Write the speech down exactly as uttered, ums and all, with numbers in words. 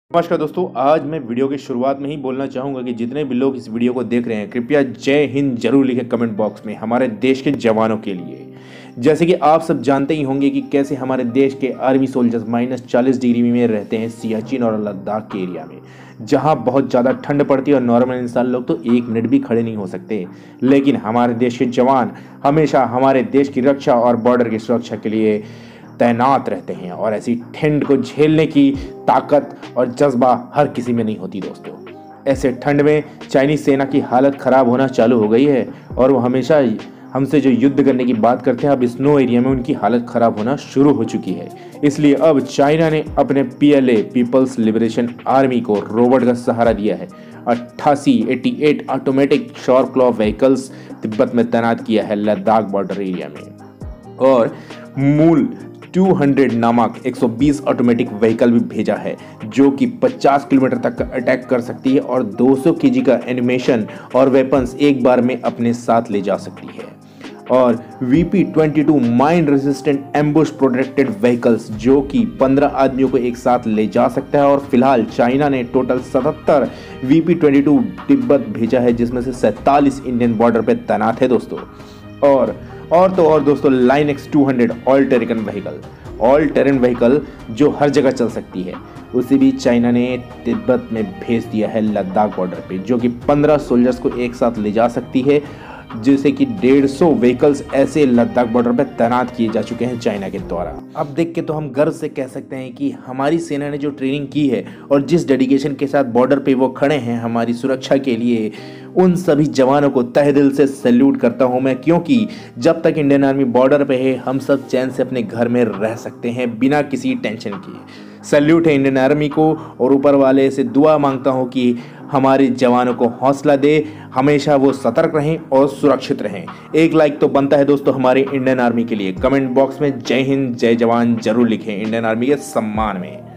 नमस्कार दोस्तों, आज मैं वीडियो की शुरुआत में ही बोलना चाहूँगा कि जितने भी लोग इस वीडियो को देख रहे हैं कृपया जय हिंद जरूर लिखें कमेंट बॉक्स में हमारे देश के जवानों के लिए। जैसे कि आप सब जानते ही होंगे कि कैसे हमारे देश के आर्मी सोल्जर्स माइनस चालीस डिग्री में रहते हैं सियाचिन और लद्दाख के एरिया में, जहाँ बहुत ज़्यादा ठंड पड़ती है और नॉर्मल इंसान लोग तो एक मिनट भी खड़े नहीं हो सकते। लेकिन हमारे देश के जवान हमेशा हमारे देश की रक्षा और बॉर्डर की सुरक्षा के लिए तैनात रहते हैं और ऐसी ठंड को झेलने की ताकत और जज्बा हर किसी में नहीं होती दोस्तों। ऐसे ठंड में चाइनीज सेना की हालत ख़राब होना चालू हो गई है और वो हमेशा हमसे जो युद्ध करने की बात करते हैं, अब स्नो एरिया में उनकी हालत ख़राब होना शुरू हो चुकी है। इसलिए अब चाइना ने अपने P L A people's liberation army को रोबोट का सहारा दिया है। अट्ठासी अट्ठासी ऑटोमेटिक शॉर क्लॉ व्हीकल्स तिब्बत में तैनात किया है लद्दाख बॉर्डर एरिया में, और मूल दो सौ नामक एक सौ बीस ऑटोमेटिक व्हीकल भी भेजा है जो कि पचास किलोमीटर तक का अटैक कर सकती है और दो सौ केजी का एनिमेशन और वेपन्स एक बार में अपने साथ ले जा सकती है। और वी पी बाईस mine resistant ambush protected vehicles जो कि पंद्रह आदमियों को एक साथ ले जा सकता है। और फिलहाल चाइना ने टोटल सतहत्तर वी पी बाईस तिब्बत भेजा है, जिसमें से सैंतालीस इंडियन बॉर्डर पे तैनात है दोस्तों। और और तो और दोस्तों, line X two hundred all terrain vehicle all terrain vehicle जो हर जगह चल सकती है, उसे भी चाइना ने तिब्बत में भेज दिया है लद्दाख बॉर्डर पे, जो कि पंद्रह सोल्जर्स को एक साथ ले जा सकती है। जैसे कि डेढ़ सौ व्हीकल्स ऐसे लद्दाख बॉर्डर पर तैनात किए जा चुके हैं चाइना के द्वारा। अब देख के तो हम गर्व से कह सकते हैं कि हमारी सेना ने जो ट्रेनिंग की है और जिस डेडिकेशन के साथ बॉर्डर पे वो खड़े हैं हमारी सुरक्षा के लिए, उन सभी जवानों को तहे दिल से सैल्यूट करता हूं मैं, क्योंकि जब तक इंडियन आर्मी बॉर्डर पे है हम सब चैन से अपने घर में रह सकते हैं बिना किसी टेंशन के। सैल्यूट है इंडियन आर्मी को, और ऊपर वाले से दुआ मांगता हूं कि हमारे जवानों को हौसला दे, हमेशा वो सतर्क रहें और सुरक्षित रहें। एक लाइक तो बनता है दोस्तों हमारे इंडियन आर्मी के लिए। कमेंट बॉक्स में जय हिंद जय जवान जरूर लिखें इंडियन आर्मी के सम्मान में।